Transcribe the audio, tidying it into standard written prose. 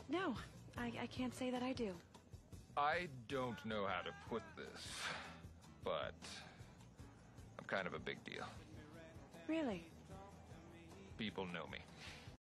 No, I can't say that I do. I don't know how to put this, but I'm kind of a big deal. Really? People know me.